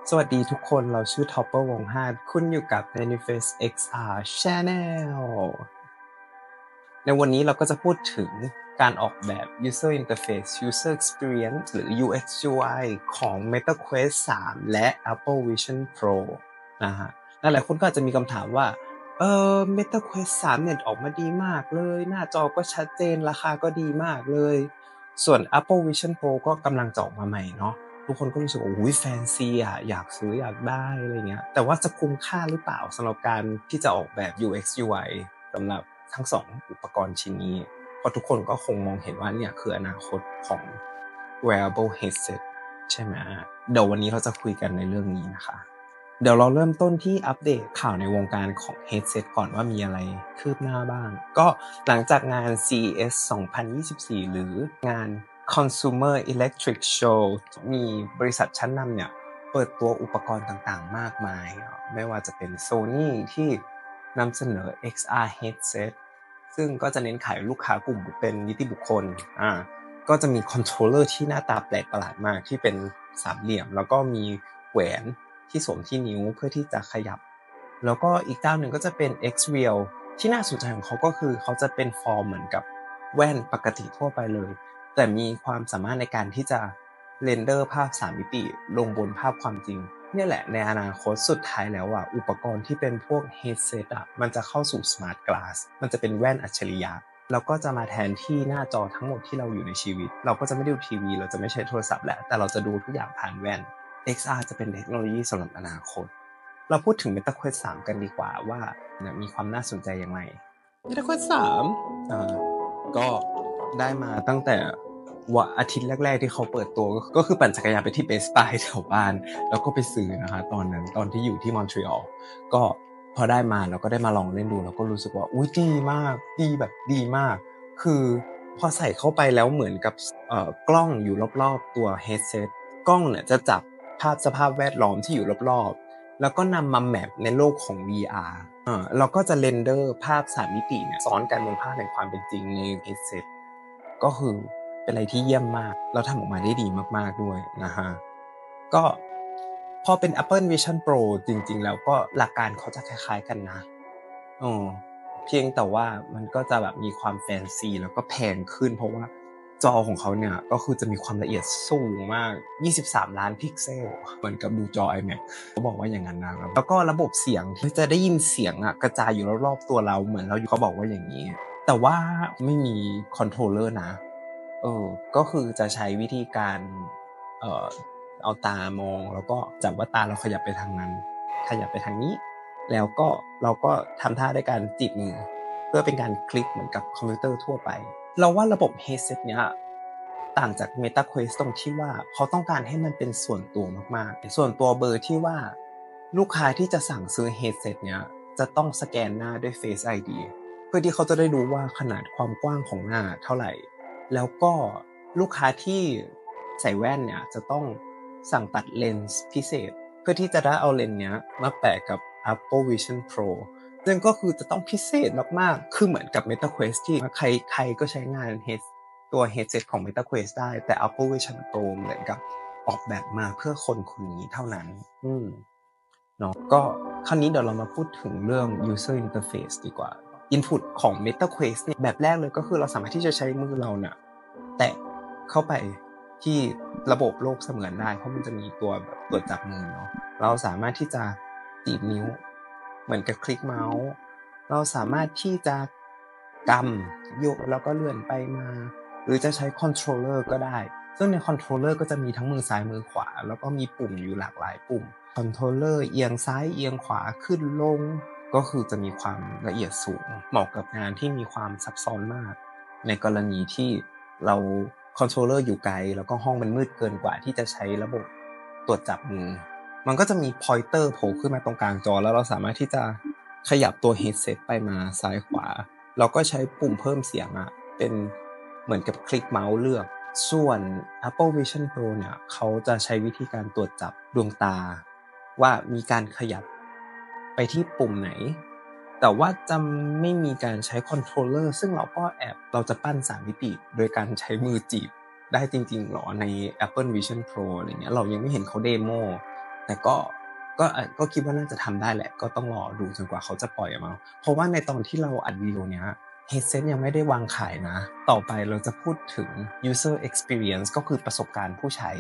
สวัสดีทุกคนเราชื่อ Topper วงศ์5คุณอยู่กับ Manifest XR Channel ในวันนี้เราก็จะพูดถึงการออกแบบ User Interface User Experience หรือ UX UI ของ Meta Quest 3 และ Apple Vision Pro นะฮะหลายๆคนก็อาจจะมีคำถามว่าMeta Quest 3เนี่ยออกมาดีมากเลยหน้าจอก็ชัดเจนราคาก็ดีมากเลยส่วน Apple Vision Pro ก็กำลังจะออกมาใหม่เนาะทุกคนก็รู้สึกว่าอุ๊ยแฟนซีอ่ะอยากซื้ออยากได้อะไรเงี้ยแต่ว่าจะคุ้มค่าหรือเปล่าสำหรับการที่จะออกแบบ UX UI สำหรับทั้งสองอุปกรณ์ชิ้นนี้เพราะทุกคนก็คงมองเห็นว่าเนี่ยคืออนาคตของ wearable headset ใช่ไหมเดี๋ยววันนี้เราจะคุยกันในเรื่องนี้นะคะเดี๋ยวเราเริ่มต้นที่อัปเดตข่าวในวงการของ headset ก่อนว่ามีอะไรคืบหน้าบ้างก็หลังจากงาน CES 2024 หรืองาน Consumer Electric Show มีบริษัทชั้นนำเนี่ยเปิดตัวอุปกรณ์ต่างๆมากมายไม่ว่าจะเป็น Sony ที่นำเสนอ XR headset ซึ่งก็จะเน้นขายลูกค้ากลุ่มเป็นนิติบุคคลก็จะมีคอนโทรลเลอร์ที่หน้าตาแปลกประหลาดมากที่เป็นสามเหลี่ยมแล้วก็มีแหวนที่สวมที่นิ้วเพื่อที่จะขยับแล้วก็อีกเจ้าหนึ่งก็จะเป็น X-Real ที่น่าสนใจของเขาก็คือเขาจะเป็นฟอร์มเหมือนกับแว่นปกติทั่วไปเลยแต่มีความสามารถในการที่จะเรนเดอร์ภาพ3มิติลงบนภาพความจริงนี่แหละในอนาคตสุดท้ายแล้วอุปกรณ์ที่เป็นพวก headset มันจะเข้าสู่ smart glass มันจะเป็นแว่นอัจฉริยะแล้วก็จะมาแทนที่หน้าจอทั้งหมดที่เราอยู่ในชีวิตเราก็จะไม่ดูทีวีเราจะไม่ใช้โทรศัพท์แล้วแต่เราจะดูทุกอย่างผ่านแว่น XR จะเป็นเทคโนโลยีสำหรับอนาคตเราพูดถึง Meta Quest 3 กันดีกว่าว่ามีความน่าสนใจยังไง Meta Quest 3ก็ได้มาตั้งแต่อาทิตย์แรกๆที่เขาเปิดตัวก็คือปั่นจักรยานไปที่ Best Buy แถวบ้านแล้วก็ไปซื้อนะคะตอนที่อยู่ที่มอนทรีออลก็พอได้มาเราก็ได้มาลองเล่นดูแล้วก็รู้สึกว่าอุ๊ยดีมากดีแบบดีมากคือพอใส่เข้าไปแล้วเหมือนกับกล้องอยู่รอบๆตัว headset กล้องเนี่ยจะจับภาพสภาพแวดล้อมที่อยู่รอบๆแล้วก็นำมาแมปในโลกของ VR แล้วก็จะเรนเดอร์ภาพ3มิติเนี่ยซ้อนกันบนภาพแห่งความเป็นจริงใน headset ก็คือเป็นอะไรที่เยี่ยมมากแล้วทำออกมาได้ดีมากๆด้วยนะฮะก็พอเป็น Apple Vision Pro จริงๆแล้วก็หลักการเขาจะคล้ายๆกันนะเพียงแต่ว่ามันก็จะแบบมีความแฟนซีแล้วก็แพงขึ้นเพราะว่าจอของเขาเนี่ยก็คือจะมีความละเอียดสูงมาก23ล้านพิกเซลเหมือนกับดูจอ iMac เขาบอกว่าอย่างนั้นนะครับแล้วก็ระบบเสียงที่จะได้ยินเสียงกระจายอยู่รอบๆตัวเราเหมือนเราอยู่เขาบอกว่าอย่างนี้แต่ว่าไม่มีคอนโทรลเลอร์นะก็คือจะใช้วิธีการเอาตามองแล้วก็จับว่าตาเราขยับไปทางนั้นขยับไปทางนี้แล้วก็เราก็ทำท่าด้วยการจีบมือเพื่อเป็นการคลิกเหมือนกับคอมพิวเตอร์ทั่วไปเราว่าระบบ headset เนี้ยต่างจาก Meta Quest ตรงที่ว่าเขาต้องการให้มันเป็นส่วนตัวมากๆส่วนตัวเบอร์ที่ว่าลูกค้าที่จะสั่งซื้อ headset เนี้ยจะต้องสแกนหน้าด้วย Face ID เพื่อที่เขาจะได้รู้ว่าขนาดความกว้างของหน้าเท่าไหร่แล้วก็ลูกค้าที่ใส่แว่นเนี่ยจะต้องสั่งตัดเลนส์พิเศษเพื่อที่จะได้เอาเลนส์เนี้ยมาแปะกับ Apple Vision Pro ซึ่งก็คือจะต้องพิเศษมากๆคือเหมือนกับ Meta Quest ที่ใครก็ใช้งานตัว headset ของ Meta Quest ได้แต่ Apple Vision Pro เหมือนกับออกแบบมาเพื่อคนคนนี้เท่านั้นเนาะก็คราวนี้เดี๋ยวเรามาพูดถึงเรื่อง user interface ดีกว่า input ของ Meta Quest เนี่ยแบบแรกเลยก็คือเราสามารถที่จะใช้มือเราเนี่ยแตะเข้าไปที่ระบบโลกเสมือนได้เพราะมันจะมีตัวแบบตรวจจับมือเนาะเราสามารถที่จะจีบนิ้วเหมือนกับคลิกเมาส์เราสามารถที่จะกำยกแล้วก็เลื่อนไปมาหรือจะใช้คอนโทรลเลอร์ก็ได้ซึ่งในคอนโทรลเลอร์ก็จะมีทั้งมือซ้ายมือขวาแล้วก็มีปุ่มอยู่หลากหลายปุ่มคอนโทรลเลอร์เอียงซ้ายเอียงขวาขึ้นลงก็คือจะมีความละเอียดสูงเหมาะกับงานที่มีความซับซ้อนมากในกรณีที่เราคอนโทรลเลอร์อยู่ไกลแล้วก็ห้องมันมืดเกินกว่าที่จะใช้ระบบตรวจจับมือมันก็จะมีพอยเตอร์โผล่ขึ้นมาตรงกลางจอแล้วเราสามารถที่จะขยับตัว headset ไปมาซ้ายขวาเราก็ใช้ปุ่มเพิ่มเสียงเป็นเหมือนกับคลิกเมาส์เลือกส่วน Apple Vision Pro เนี่ยเขาจะใช้วิธีการตรวจจับดวงตาว่ามีการขยับไปที่ปุ่มไหนแต่ว่าจะไม่มีการใช้คอนโทรลเลอร์ซึ่งเราจะปั้น3มิติโดยการใช้มือจีบได้จริงๆหรอใน Apple Vision Pro อะไรเงี้ยเรายังไม่เห็นเขาเดโมแต่ก็คิดว่าน่าจะทำได้แหละก็ต้องรอดูจนกว่าเขาจะปล่อยออกมาเพราะว่าในตอนที่เราอัดวิดีโอเนี้ย headset ยังไม่ได้วางขายนะต่อไปเราจะพูดถึง user experience ก็คือประสบการณ์ผู้ใช้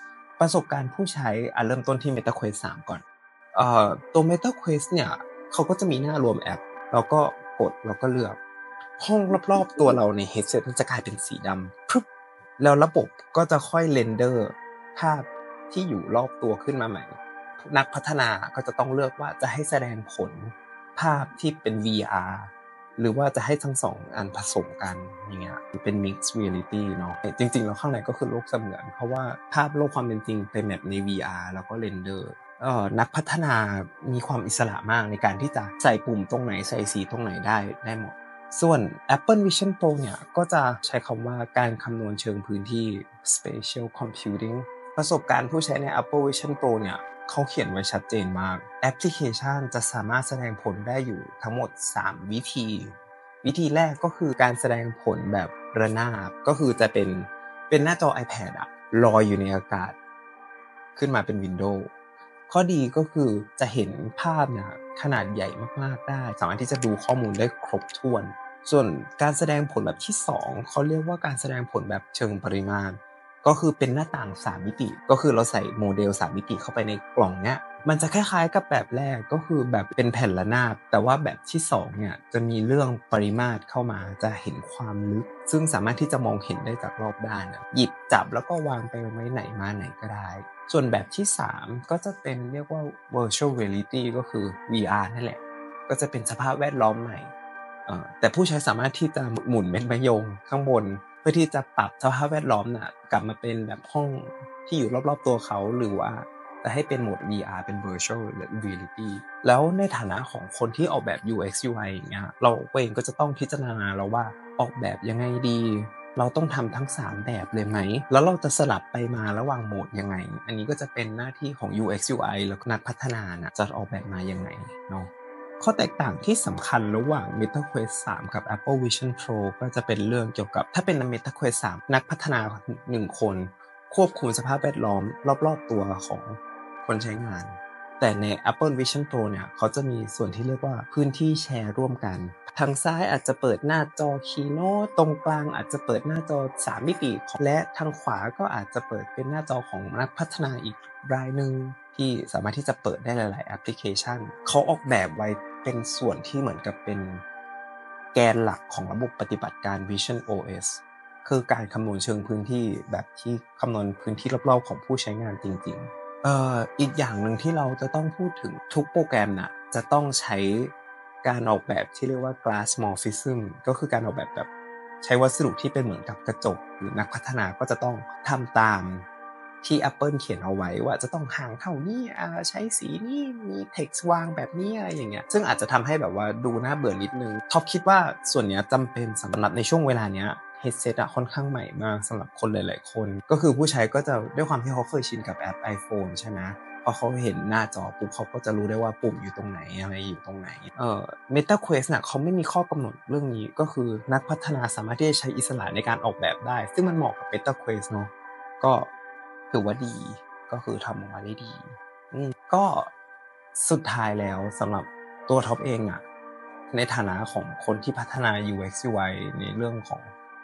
เริ่มต้นที่ Meta Quest 3 ก่อนตัว Meta Quest เนี่ยเขาก็จะมีหน้ารวมแอปแล้วก็กดแล้วก็เลือกห้องรอบๆตัวเราใน headset มันจะกลายเป็นสีดำพึบแล้วระบบก็จะค่อยเรนเดอร์ภาพที่อยู่รอบตัวขึ้นมาใหม่นักพัฒนาก็จะต้องเลือกว่าจะให้แสดงผลภาพที่เป็น VR หรือว่าจะให้ทั้ง2อันผสมกันอย่างเงี้ยเป็น mixed reality เนาะจริงๆแล้วข้างในก็คือโลกเสมือนเพราะว่าภาพโลกความเป็นจริงเป็นแบบใน VR แล้วก็เรนเดอร์นักพัฒนามีความอิสระมากในการที่จะใส่ปุ่มตรงไหนใส่สีตรงไหนได้หมดส่วน Apple Vision Pro เนี่ยก็จะใช้คำว่าการคำนวณเชิงพื้นที่ Spatial Computing ประสบการณ์ผู้ใช้ใน Apple Vision Pro เนี่ยเขาเขียนไว้ชัดเจนมากแอปพลิเคชันจะสามารถแสดงผลได้อยู่ทั้งหมด3วิธีแรกก็คือการแสดงผลแบบระนาบก็คือจะเป็นหน้าจอ iPad อะลอยอยู่ในอากาศขึ้นมาเป็นวินโดว์ข้อดีก็คือจะเห็นภาพเนี่ยขนาดใหญ่มากๆได้สามารถที่จะดูข้อมูลได้ครบถ้วนส่วนการแสดงผลแบบที่2เขาเรียกว่าการแสดงผลแบบเชิงปริมาณก็คือเป็นหน้าต่าง3มิติก็คือเราใส่โมเดล3มิติเข้าไปในกล่องเนี้ยมันจะคล้ายๆกับแบบแรกก็คือแบบเป็นแผ่นระนาบแต่ว่าแบบที่2เนี่ยจะมีเรื่องปริมาตรเข้ามาจะเห็นความลึกซึ่งสามารถที่จะมองเห็นได้จากรอบด้านหยิบจับแล้วก็วางไปไว้ไหนมาไหนก็ได้ส่วนแบบที่3ก็จะเป็นเรียกว่า virtual reality ก็คือ VR นั่นแหละก็จะเป็นสภาพแวดล้อมใหม่แต่ผู้ใช้สามารถที่จะหมุนเม็ดมะยมข้างบนเพื่อที่จะปรับสภาพแวดล้อมน่ะกลับมาเป็นแบบห้องที่อยู่รอบๆตัวเขาหรือว่าจะให้เป็นโหมด VR เป็น virtual reality แล้วในฐานะของคนที่ออกแบบ UX UI อย่างเงี้ยเราเองก็จะต้องพิจารณาแล้วว่าออกแบบยังไงดีเราต้องทำทั้ง3แบบเลยไหมแล้วเราจะสลับไปมาระหว่างโหมดยังไงอันนี้ก็จะเป็นหน้าที่ของ UX UI แล้วก็นักพัฒนาน่ะจะออกแบบมายังไงเนาะข้อแตกต่างที่สำคัญระหว่าง Meta Quest 3 กับ Apple Vision Pro ก็จะเป็นเรื่องเกี่ยวกับถ้าเป็น Meta Quest 3 นักพัฒนา1 คนควบคุมสภาพแวดล้อมรอบๆตัวของคนใช้งานแต่ใน Apple Vision Pro เนี่ยเขาจะมีส่วนที่เรียกว่าพื้นที่แชร์ร่วมกันทางซ้ายอาจจะเปิดหน้าจอ Keynote ตรงกลางอาจจะเปิดหน้าจอ3มิติและทางขวาก็อาจจะเปิดเป็นหน้าจอของนักพัฒนาอีกรายนึงที่สามารถที่จะเปิดได้หลายๆแอปพลิเคชันเขาออกแบบไว้เป็นส่วนที่เหมือนกับเป็นแกนหลักของระบบปฏิบัติการ Vision OS คือการคำนวณเชิงพื้นที่แบบที่คำนวณพื้นที่รอบๆของผู้ใช้งานจริงๆอีกอย่างหนึ่งที่เราจะต้องพูดถึงทุกโปรแกรมน่ะจะต้องใช้การออกแบบที่เรียกว่า glass morphism ก็คือการออกแบบใช้วัสดุที่เป็นเหมือนกับกระจกหรือนักพัฒนาก็จะต้องทำตามที่ Apple เขียนเอาไว้ว่าจะต้องห่างเท่านี้ใช้สีนี้มี text วางแบบนี้อะไรอย่างเงี้ยซึ่งอาจจะทำให้แบบว่าดูน่าเบื่อนิดนึงท็อปคิดว่าส่วนเนี้ยจำเป็นสำหรับในช่วงเวลาเนี้ย headset ค่อนข้างใหม่มากสำหรับคนหลายๆคนก็คือผู้ใช้ก็จะด้วยความที่เขาเคยชินกับแอป iPhone ใช่ไหมพอเขาเห็นหน้าจอปุ๊บเขาก็จะรู้ได้ว่าปุ่มอยู่ตรงไหนอะไรอยู่ตรงไหนMeta Quest น่ะเขาไม่มีข้อกำหนดเรื่องนี้ก็คือนักพัฒนาสามารถที่จะใช้อิสระในการออกแบบได้ซึ่งมันเหมาะกับ Meta Quest เนาะก็ถือว่าดีก็คือทำออกมาได้ดีก็สุดท้ายแล้วสำหรับตัวท็อปเองอ่ะในฐานะของคนที่พัฒนา UX UI ในเรื่องของ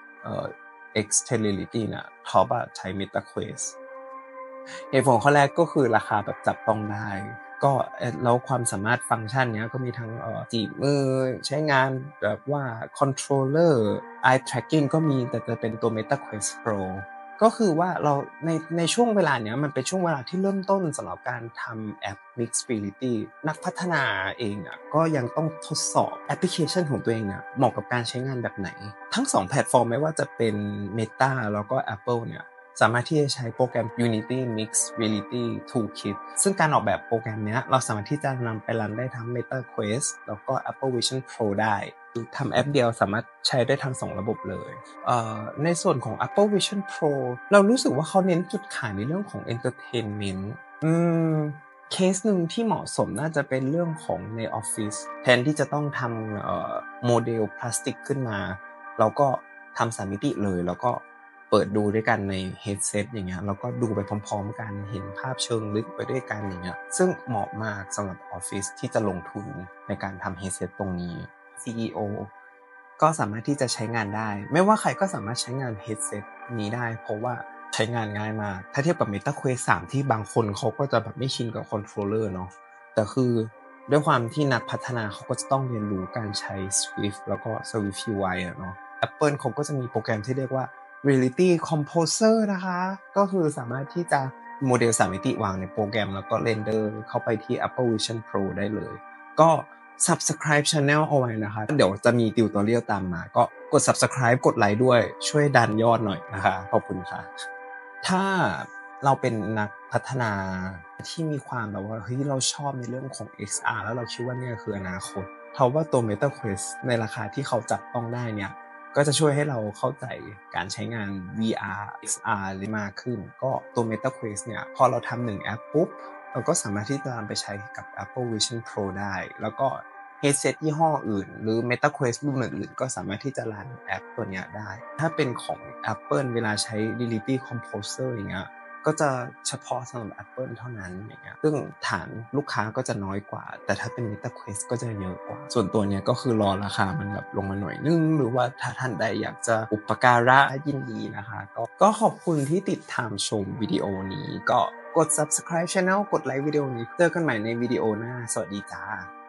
externality เนี่ยท็อปใช้ Meta Quest เหตุผลข้อแรกก็คือราคาแบบจับต้องได้ก็แล้วความสามารถฟังก์ชันเนี้ยก็มีทั้งจีบมือใช้งานแบบว่า controller eye tracking ก็มีแต่จะเป็นตัว Meta Quest Pro ก็คือว่าเราในช่วงเวลาเนี้ยมันเป็นช่วงเวลาที่เริ่มต้นสำหรับการทำแอป Mixed Reality นักพัฒนาเองก็ยังต้องทดสอบแอปพลิเคชันของตัวเองเหมาะกับการใช้งานแบบไหนทั้ง2แพลตฟอร์มไม่ว่าจะเป็น Meta แล้วก็ Apple เนี่ยสามารถที่จะใช้โปรแกรม Unity Mixed Reality Toolkit ซึ่งการออกแบบโปรแกรมนี้เราสามารถที่จะนำไปรันได้ทั้ง Meta Quest แล้วก็ Apple Vision Pro ได้ทำแอปเดียวสามารถใช้ได้ทั้ง2ระบบเลยในส่วนของ Apple Vision Pro เรารู้สึกว่าเขาเน้นจุดขายในเรื่องของ Entertainment เคสหนึ่งที่เหมาะสมน่าจะเป็นเรื่องของในออฟฟิศแทนที่จะต้องทำโมเดลพลาสติกขึ้นมาเราก็ทำ3มิติเลยแล้วก็เเปิดดูด้วยกันใน headset อย่างเงี้ยแล้วก็ดูไปพร้อมๆกันเห็นภาพเชิงลึกไปด้วยกันอย่างเงี้ยซึ่งเหมาะมากสำหรับออฟฟิศที่จะลงทุนในการทำ headset ตรงนี้ CEO ก็สามารถที่จะใช้งานได้ไม่ว่าใครก็สามารถใช้งาน headset นี้ได้เพราะว่าใช้งานง่ายมากถ้าเทียบกับ Meta Quest 3ที่บางคนเขาก็จะแบบไม่ชินกับคอนโทรลเลอร์เนาะแต่คือด้วยความที่นักพัฒนาเขาก็จะต้องเรียนรู้การใช้ Swift แล้วก็ Swift UI อะเนาะ Apple เขาก็จะมีโปรแกรมที่เรียกว่า Reality Composer นะคะก็คือสามารถที่จะโมเดล3มิติวางในโปรแกรมแล้วก็เรนเดอร์เข้าไปที่ Apple Vision Pro ได้เลยก็ Subscribe Channel เอาไว้นะคะเดี๋ยวจะมีติวตอเรียลตามมาก็กด Subscribe กดไลค์ด้วยช่วยดันยอดหน่อยนะคะขอบคุณค่ะถ้าเราเป็นนักพัฒนาที่มีความแบบว่าเฮ้ยเราชอบในเรื่องของ XR แล้วเราคิดว่าเนี่ยคืออนาคตเพราะว่าตัว Meta Quest ในราคาที่เขาจับต้องได้เนี่ยก็จะช่วยให้เราเข้าใจการใช้งาน VR XR ได้มากขึ้นก็ตัว Meta Quest เนี่ยพอเราทำ1แอปปุ๊บเราก็สามารถที่จะนำไปใช้กับ Apple Vision Pro ได้แล้วก็ headset ยี่ห้ออื่นหรือ Meta Quest รุ่นอื่นๆก็สามารถที่จะรันแอปตัวเนี้ยได้ถ้าเป็นของ Apple เวลาใช้ Reality Composer อย่างเงี้ยก็จะเฉพาะสำหรับ Apple เท่านั้นอย่างเงี้ยซึ่งฐานลูกค้าก็จะน้อยกว่าแต่ถ้าเป็น Meta Quest ก็จะเยอะกว่าส่วนตัวเนี้ยก็คือรอราคามันแบบลงมาหน่อยนึงหรือว่าถ้าท่านใดอยากจะอุปการะยินดีนะคะก็ขอบคุณที่ติดตามชมวิดีโอนี้ก็กด Subscribe Channel กดไลค์วิดีโอนี้เจอกันใหม่ในวิดีโอหน้าสวัสดีจ้า